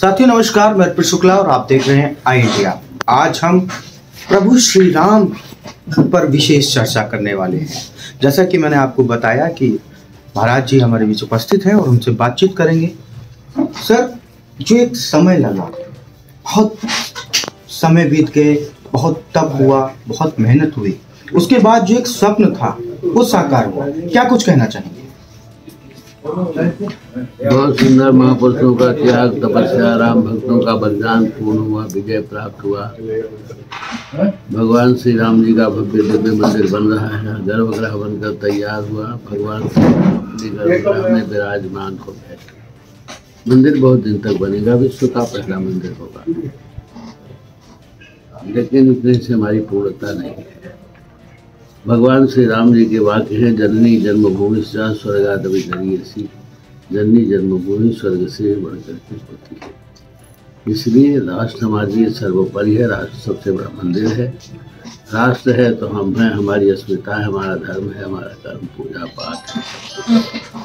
साथियों नमस्कार, मैं अर्पित शुक्ला और आप देख रहे हैं आई इंडिया। आज हम प्रभु श्री राम पर विशेष चर्चा करने वाले हैं। जैसा कि मैंने आपको बताया कि महाराज जी हमारे बीच उपस्थित हैं और उनसे बातचीत करेंगे। सर, जो एक समय लगा, बहुत समय बीत गए, बहुत तप हुआ, बहुत मेहनत हुई, उसके बाद जो एक स्वप्न था वो साकार हुआ, क्या कुछ कहना चाहेंगे? बहुत सुंदर महापुरुषों का त्याग, तपस्या, राम भक्तों का बलिदान पूर्ण हुआ, विजय प्राप्त हुआ। भगवान श्री राम जी का भव्य दिव्य मंदिर बन रहा है, गर्भगृह बनकर तैयार हुआ। भगवान श्री गर्भगृह में विराजमान हो गए। मंदिर बहुत दिन तक बनेगा, विश्व का पहला मंदिर होगा, लेकिन इतने से हमारी पूर्णता नहीं है। भगवान श्री राम जी के वाक्य हैं, जननी जन्मभूमि से स्वर्गादपि गरीयसी। जननी जन्मभूमि स्वर्ग से बढ़कर के होती है। इसलिए राष्ट्र हमारे लिए सर्वोपरि है। राष्ट्र सबसे बड़ा मंदिर है। राष्ट्र है तो हम हैं, हमारी अस्मिता है, हमारा धर्म है, हमारा कर्म पूजा पाठ है।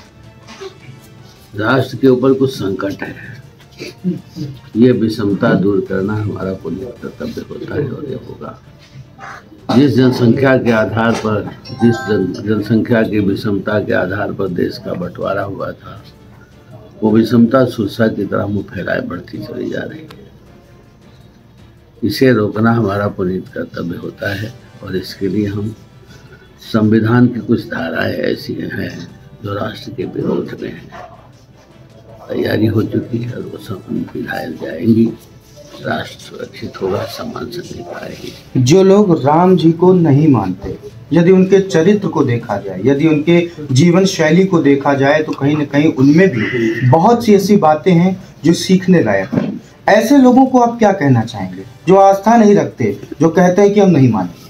राष्ट्र के ऊपर कुछ संकट है, ये विषमता दूर करना हमारा पुण्य कर्तव्य होता है और ये होगा। जिस जनसंख्या के आधार पर, जिस जनसंख्या की विषमता के आधार पर देश का बंटवारा हुआ था, वो विषमता सुरसा की तरह मुँह फैलाए बढ़ती चली जा रही है। इसे रोकना हमारा पुनीत कर्तव्य होता है और इसके लिए हम संविधान की कुछ धाराएं ऐसी हैं जो राष्ट्र के विरोध में हैं। तैयारी हो चुकी है और वो सब विधायक जाएंगी। राष्ट्र सुरक्षित होगा, सम्मान से नहीं पाएगी। जो लोग राम जी को नहीं मानते, यदि उनके चरित्र को देखा जाए, यदि उनके जीवन शैली को देखा जाए, तो कहीं न कहीं उनमें भी बहुत सी ऐसी बातें हैं जो सीखने लायक हैं। ऐसे लोगों को आप क्या कहना चाहेंगे जो आस्था नहीं रखते, जो कहते हैं कि हम नहीं मानते?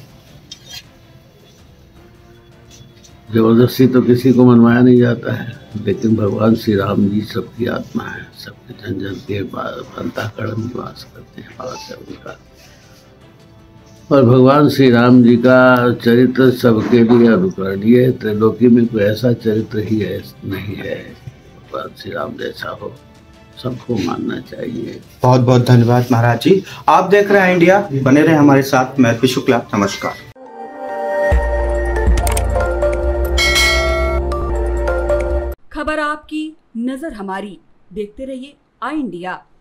जबरदस्ती तो किसी को मनवाया नहीं जाता है, लेकिन भगवान श्री राम जी सबकी आत्मा है, सबके जन जन के अंतःकरण निवास करते हैं, पास है उनका। और भगवान श्री राम जी का चरित्र सबके लिए अनुकरणीय है। त्रिलोकी में कोई ऐसा चरित्र ही है नहीं है भगवान श्री राम जैसा हो, सबको मानना चाहिए। बहुत बहुत धन्यवाद महाराज जी। आप देख रहे हैं इंडिया, बने रहे हमारे साथ। मैं अर्पित शुक्ला, नमस्कार। खबर आपकी, नजर हमारी। देखते रहिए आई इंडिया।